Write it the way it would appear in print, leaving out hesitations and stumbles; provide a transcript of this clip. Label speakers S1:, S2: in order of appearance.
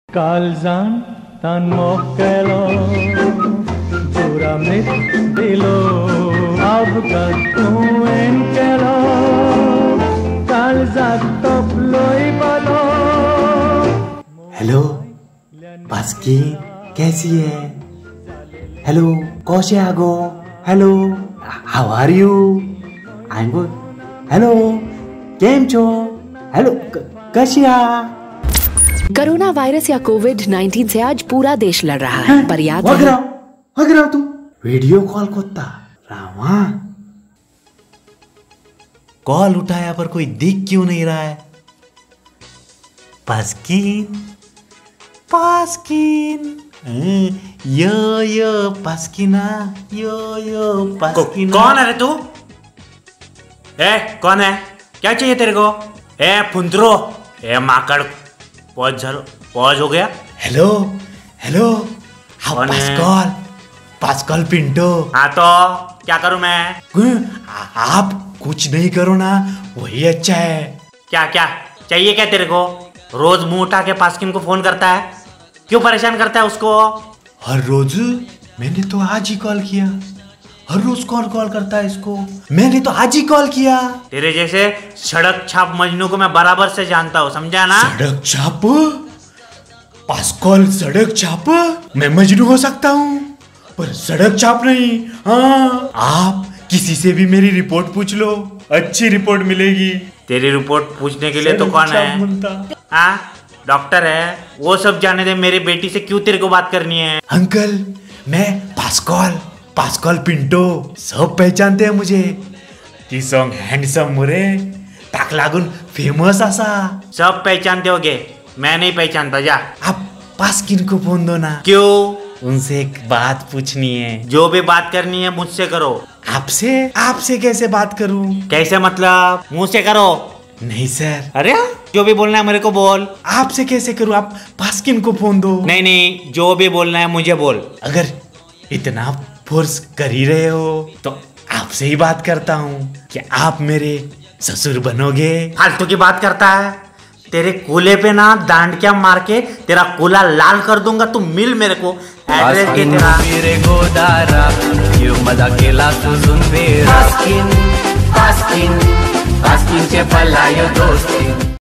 S1: Kalzan tan mokkelo Juramit dilo Abkat tuen kelo Kalzat top loi balo
S2: hello बास्की कैसी है? Hello कोशियागो hello how are you? I am good. Hello केम छो? Hello Kasia?
S3: Corona virus या कोविड-19 से आज पूरा देश लड़ रहा है, पर याद
S2: है तू वीडियो कॉल कोता रामा कॉल उठाया पर कोई दिख क्यों नहीं रहा है? पास्किन पास्किन यो पास्किना यो पास्किना.
S4: कौन है रे तू? कौन है? क्या चाहिए तेरे को? फुंदरो माकड़ पॉज हो गया.
S2: Hello hello Pascal Pinto.
S4: हाँ तो क्या करूं मैं?
S2: आप कुछ नहीं करो ना, वही अच्छा है.
S4: क्या चाहिए क्या तेरे को? रोज मुंह उठा के पास्किन को फोन करता है, क्यों परेशान करता है उसको?
S2: हर रोज? मैंने तो आज ही कॉल किया. हर रोज कॉल करता है इसको. मैंने तो आज ही कॉल किया.
S4: तेरे जैसे सड़क छाप मजनू को मैं बराबर से जानता हूँ, समझा ना?
S2: सड़क छाप? पास्कल सड़क छाप? मैं मजनू हो सकता हूँ पर सड़क छाप नहीं. हाँ, आप किसी से भी मेरी रिपोर्ट पूछ लो, अच्छी रिपोर्ट मिलेगी.
S4: तेरी रिपोर्ट पूछने के लिए तो कौन है? हाँ, डॉक्टर है. वो सब जाने दे, मेरी बेटी से क्यों तेरे को बात करनी है?
S2: अंकल मैं पास्कल पिंटो, सब पहचानते हैं मुझे. ती सॉन्ग हैंडसम मुरे ताक लागून फेमस असा.
S4: सब पहचानते होगे, मैं नहीं पहचानता. जा
S2: आप पास्किन को फोन दो ना.
S4: क्यों?
S2: उनसे एक बात पूछनी है.
S4: जो भी बात करनी है मुझसे करो.
S2: आपसे कैसे बात करूं?
S4: कैसे मतलब? मुंह से करो.
S2: नहीं सर.
S4: अरे जो भी बोलना है मेरे को बोल.
S2: आपसे कैसे करूं? आप पास्किन को फोन दो.
S4: नहीं, जो भी बोलना है मुझे बोल.
S2: अगर इतना फोर्स कर ही रहे हो तो आपसे ही बात करता हूँ. क्या आप मेरे ससुर बनोगे?
S4: फालतू की बात करता है. तेरे कूले पे ना दांडिया मार के तेरा कूला लाल कर दूंगा. तू मिल मेरे को. एड्रेस के तेरा
S5: मेरे गोदारा क्यों मजा केला सुन पास्किन चे पलायो दोस्ती.